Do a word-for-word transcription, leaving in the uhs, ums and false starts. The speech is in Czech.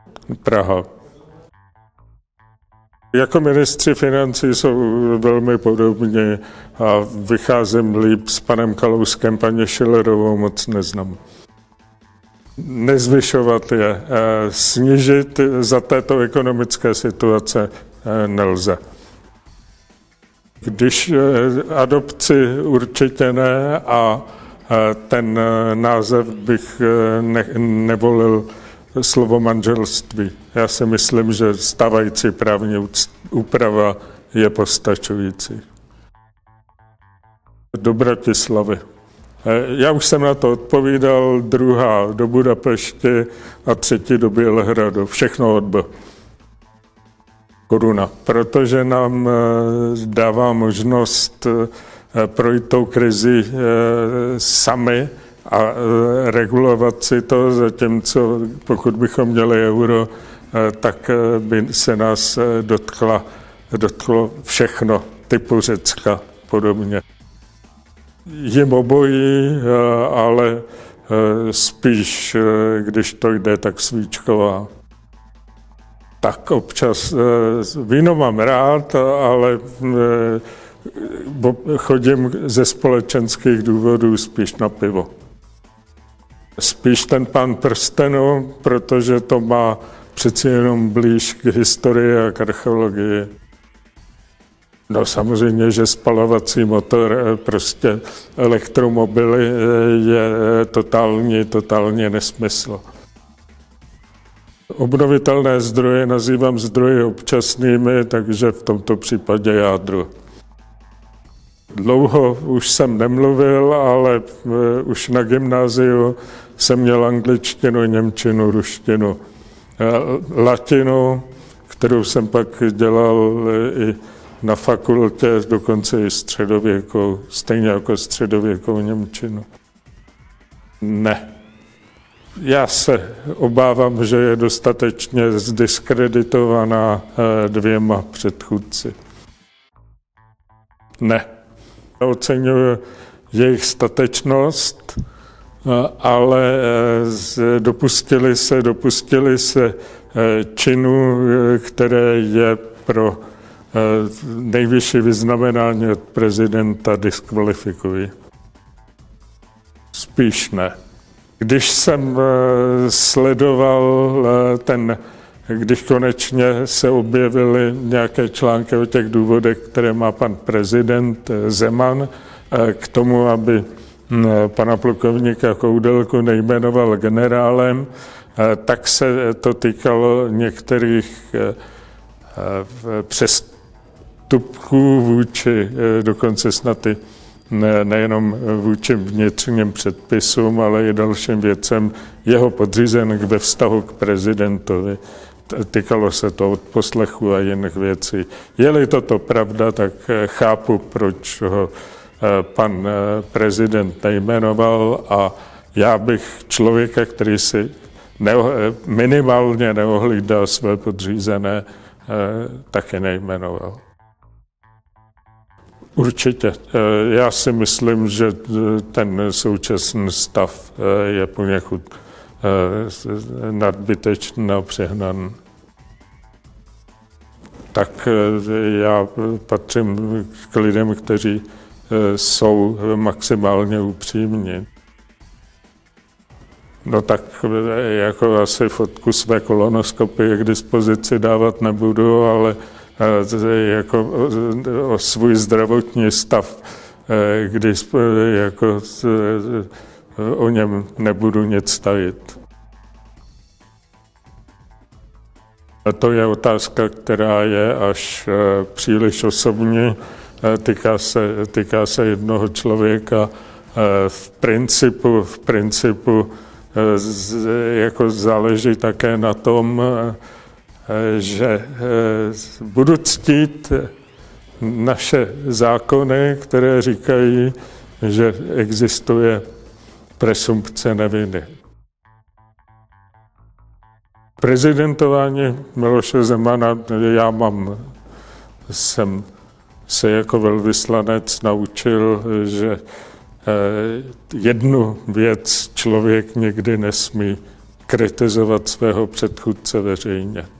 Praha. Jako ministři financí jsou velmi podobní a vycházím líp s panem Kalouskem, paní Schillerovou moc neznám. Nezvyšovat je, snížit za této ekonomické situace nelze. Když adopci určitě ne a ten název bych ne, nevolil slovo manželství. Já si myslím, že stávající právní úprava je postačující. Do Bratislavy. Já už jsem na to odpovídal, druhá do Budapešti a třetí do Bělehradu. Všechno od B. Koruna. Protože nám dává možnost projít tou krizi sami a regulovat si to, zatímco pokud bychom měli euro, tak by se nás dotkla, dotklo všechno, typu Řecka podobně. Jim obojí, ale spíš, když to jde, tak svíčková. Tak občas víno mám rád, ale chodím ze společenských důvodů spíš na pivo. Spíš ten Pán prstenů, protože to má přeci jenom blíž k historii a k archeologii. No samozřejmě, že spalovací motor, prostě elektromobily je totální, totálně nesmysl. Obnovitelné zdroje nazývám zdroje občasnými, takže v tomto případě jádro. Dlouho už jsem nemluvil, ale už na gymnáziu jsem měl angličtinu, němčinu, ruštinu, latinu, kterou jsem pak dělal i na fakultě, dokonce i středověkou, stejně jako středověkou němčinu. Ne. Já se obávám, že je dostatečně zdiskreditovaná dvěma předchůdci. Ne. Oceňuji jejich statečnost, ale dopustili se, dopustili se činu, které je pro nejvyšší vyznamenání od prezidenta diskvalifikují. Spíš ne. Když jsem sledoval ten, když konečně se objevily nějaké články o těch důvodech, které má pan prezident Zeman k tomu, aby pana plukovníka Koudelku nejmenoval generálem, tak se to týkalo některých přestupků vůči, dokonce snad i ne, nejenom vůči vnitřním předpisům, ale i dalším věcem jeho podřízených ve vztahu k prezidentovi. Týkalo se to odposlechu a jiných věcí. Je-li toto pravda, tak chápu, proč ho pan prezident nejmenoval a já bych člověka, který si neoh, minimálně neohlídal své podřízené, taky nejmenoval. Určitě. Já si myslím, že ten současný stav je poněkud nadbytečný a přehnaný. Tak já patřím k lidem, kteří jsou maximálně upřímní. No tak jako asi fotku své kolonoskopie k dispozici dávat nebudu, ale jako o, o svůj zdravotní stav, když jako o něm nebudu nic tajit. A to je otázka, která je až příliš osobní, týká se, týká se jednoho člověka. V principu, v principu jako záleží také na tom, že budu ctít naše zákony, které říkají, že existuje presumpce neviny. Prezidentování Miloše Zemana, já mám, jsem se jako velvyslanec naučil, že jednu věc člověk nikdy nesmí kritizovat svého předchůdce veřejně.